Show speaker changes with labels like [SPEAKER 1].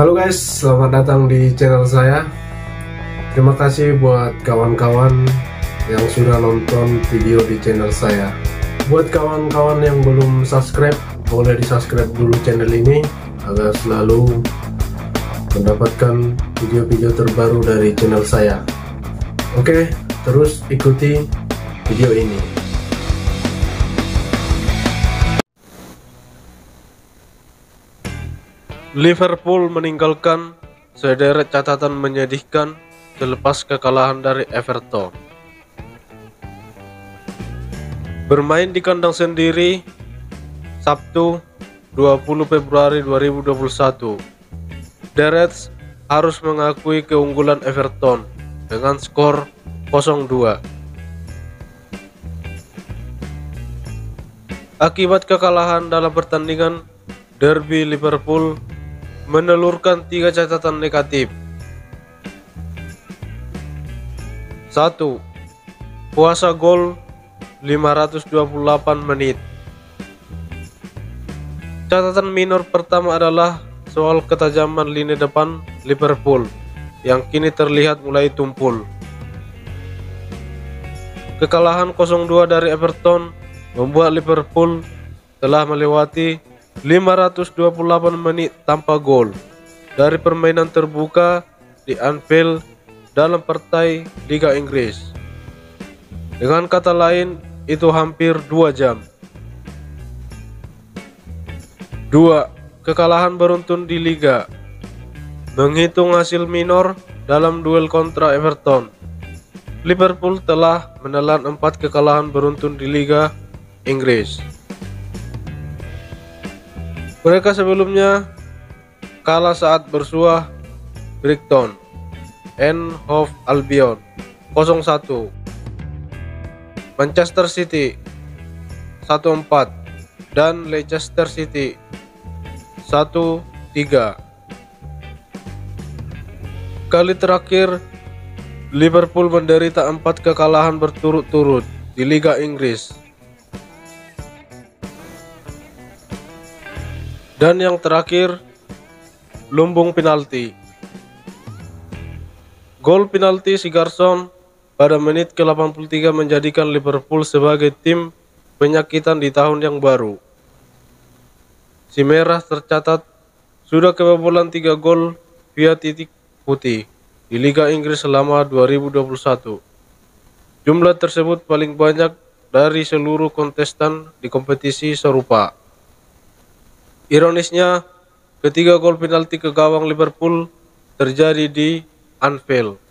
[SPEAKER 1] Halo guys, selamat datang di channel saya. Terima kasih buat kawan-kawan yang sudah nonton video di channel saya. Buat kawan-kawan yang belum subscribe, boleh di subscribe dulu channel ini agar selalu mendapatkan video-video terbaru dari channel saya. Oke, terus ikuti video ini. Liverpool meninggalkan sederet catatan menyedihkan selepas kekalahan dari Everton. Bermain di kandang sendiri Sabtu 20 Februari 2021, The Reds harus mengakui keunggulan Everton dengan skor 0-2. Akibat kekalahan dalam pertandingan derby, Liverpool menelurkan 3 catatan negatif. 1. Puasa gol 528 menit. Catatan minor pertama adalah soal ketajaman lini depan Liverpool yang kini terlihat mulai tumpul. Kekalahan 0-2 dari Everton membuat Liverpool telah melewati 528 menit tanpa gol dari permainan terbuka di Anfield dalam partai Liga Inggris. Dengan kata lain, itu hampir 2 jam. 2. Kekalahan beruntun di Liga. Menghitung hasil minor dalam duel kontra Everton, Liverpool telah menelan 4 kekalahan beruntun di Liga Inggris. Mereka sebelumnya kalah saat bersuah Brighton and Hove Albion 0-1, Manchester City 1-4, dan Leicester City 1-3. Kali terakhir Liverpool menderita 4 kekalahan berturut-turut di Liga Inggris. Dan yang terakhir, lumbung penalti. Gol penalti Sigurdsson pada menit ke-83 menjadikan Liverpool sebagai tim penyakitan di tahun yang baru. Si Merah tercatat sudah kebobolan 3 gol via titik putih di Liga Inggris selama 2021. Jumlah tersebut paling banyak dari seluruh kontestan di kompetisi serupa. Ironisnya, ketiga gol penalti ke gawang Liverpool terjadi di Anfield.